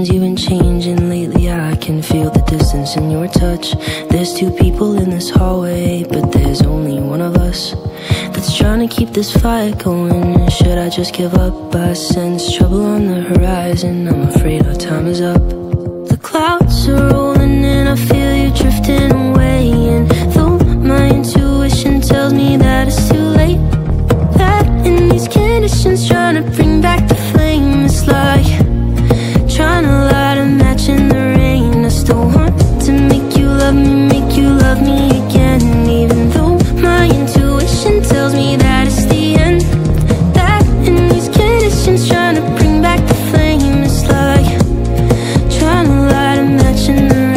seems you've been changing lately. I can feel the distance in your touch. There's two people in this hallway, but there's only one of us that's trying to keep this fire going. Should I just give up? I sense trouble on the horizon. I'm afraid our time is up. The clouds are rolling and I feel you drifting away. And though my intuition tells me that it's too late, that in these conditions trying to bring back the flame, it's like trying to light a match in the rain. I still want to make you love me again. Even though my intuition tells me that it's the end, that in these conditions trying to bring back the flame, it's like trying to light a match in the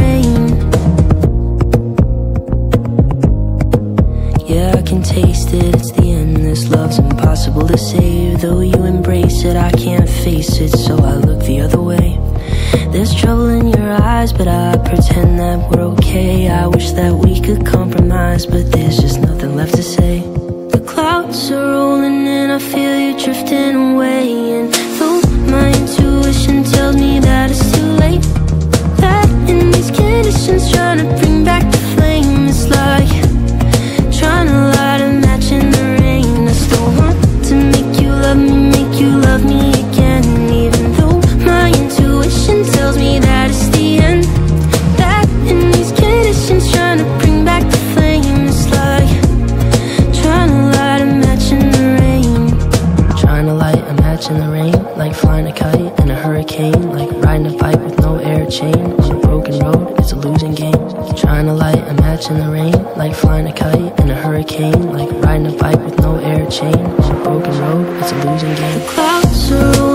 rain. Yeah, I can taste it, it's the end. This love's impossible to save. Though you embrace it, I can't face it, so I look the other way. There's trouble in your eyes, but I pretend that we're okay. I wish that we could compromise, but there's just nothing left to say. The clouds are rolling and I feel you drifting away. And though my intuition tells me that it's too late, that in these conditions trying to bring back the flame, it's like trying to light a match in the rain. I still want to make you love me again. Even though my intuition tells me that it's the end, that in these conditions trying to bring back the flame, it's like trying to light a match in the rain. Trying to light a match in the rain, like flying a kite in a hurricane, like riding a bike with no air chain. On a broken road, it's a losing game. Trying to light a match in the rain, like flying a kite in a hurricane, like riding a bike with no air chain. On a broken road, it's a losing game. The clouds are